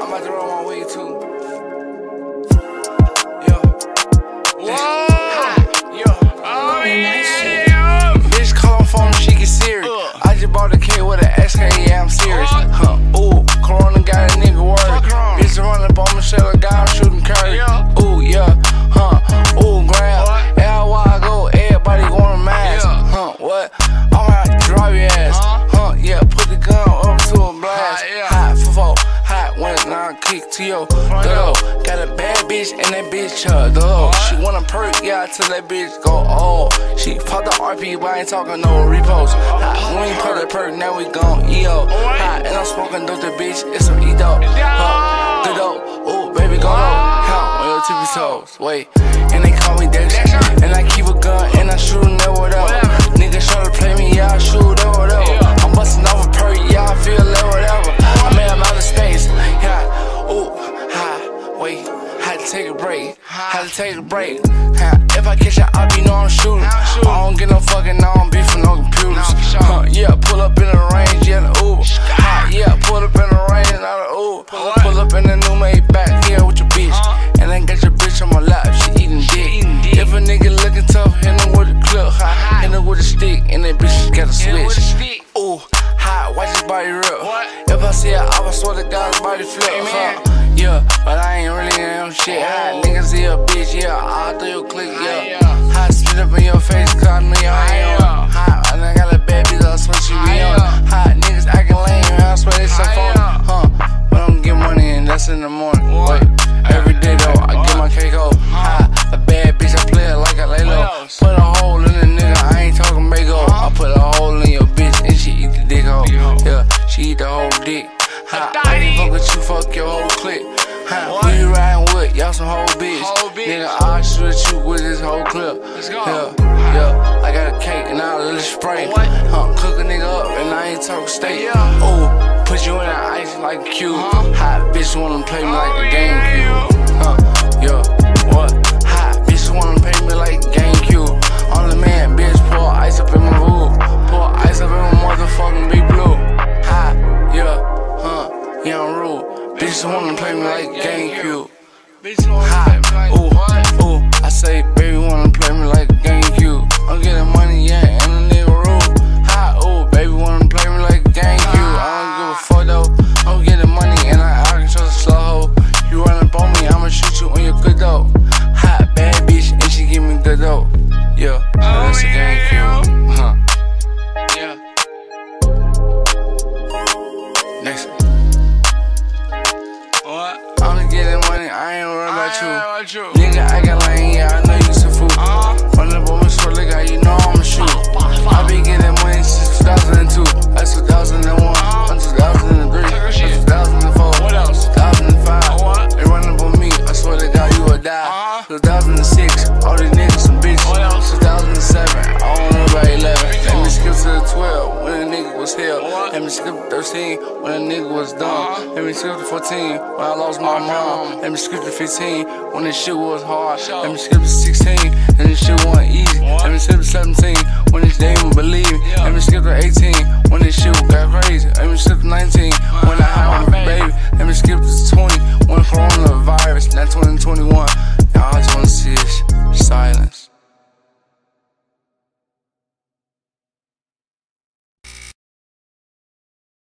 I'm about to roll my weed too. Yeah. Whoa! Yeah. Bitch call on phone, she get serious. I just bought the kid with an SK, yeah, I'm serious. Ooh, Corona got a nigga worried. Bitch run up on Michelle, guy, I'm shooting curry. Ooh, yeah, ooh, grab. Everywhere I go, everybody going mask. What? I'm out to drive your ass. Yeah, put the gun up to a blast. Hot for four, hot when it's now kick to your door. Got a bad bitch and that bitch though. She want a perk, yeah, till that bitch go she popped the RP, but I ain't talking no repost. Hot, we ain't put the perk, now we gon' EO. Hot, and I'm smoking dope, the bitch, it's some e-thot. Good dope, ooh, baby, go low. Count on your tippie-toes, wait. And they call me Dexter, and I keep a gun, and I shoot them whatever. Niggas try to play me, yeah, I shoot them whatever. I'm busting off a perk, yeah, I feel that whatever. I mean, I'm out of space, yeah, ooh, wait. Had to take a break, had to take a break. If I catch an op, you know I'm shooting. I don't get no fucking, I don't beef for no computers. Yeah, pull up in the range, yeah, the Uber. Yeah, pull up in the range, not the Uber. Pull up in the new made back here with your bitch. And then got your bitch on my lap, she eating dick. If a nigga looking tough, hit him with a clip. Hit him with a stick, and that bitch got a switch. Ooh, hot, watch his body rip. If I see a op, I swear to God, his body flip. Yeah, but I ain't really in no shit. Hot niggas here, bitch, yeah, all through your click, yeah. Hot spit up in your face, cause I know y'all ain't on. Hot, and I got a bad bitch, I swear she be on. Hot niggas acting lame, I swear they so phony. But I'm getting money and that's in the morning. Wait, every day though, I get my cake off. Hot, a bad bitch, I play it like I lay low. Put a hole in the nigga, I ain't talking bagel. I put a hole in your bitch and she eat the dick off. Yeah, she eat the whole dick. I ain't fuck with you, fuck your whole clique. Who you riding with? Y'all some whole bitch. Nigga, I'll shoot at you with this whole clip. Yeah, I got a cake and I'll let it spray. Cook a nigga up and I ain't talking steak. Ooh, put you in the ice like a cube. Hot bitch wanna play me like a GameCube. Yeah, what? Hot bitch wanna play me like a GameCube. On the man, bitch, pour ice up in my hood. Pour ice up in my motherfucking big blue. Hot, yeah, I'm rude. Bitch wanna play me like GameCube. Hot, ooh, I say baby wanna play me like GameCube. I'm getting money, yeah, and a nigga rude. Hot, ooh, baby wanna play me like GameCube. I don't give a fuck though. I'm getting money and I control the slow hoe. You run up on me, I'ma shoot you on your good dope. Hot, bad bitch, and she give me good dope. Yeah, that's a GameCube. Yeah. Next. I'm just getting money, I ain't worried about you. Nigga, I got lane, yeah, I know you some food. Run up on me, swear, look out, you know I'ma shoot. I been getting money since 2002. That's 2001, 2003, 2004, what else? 2005. They run up on me, I swear to God, you will die. 2006, all these niggas some bitches. 2007, I don't know about 11. Let me skip to the 12 when a nigga was hell. Let me skip to 13 when a nigga was dumb. Let me skip to 14 when I lost my mom. Let me skip to 15 when this shit was hard. Let me skip to 16 and this shit wasn't easy. Let me skip to 17 when this day won't believe me. Let me skip to 18 when this shit got crazy.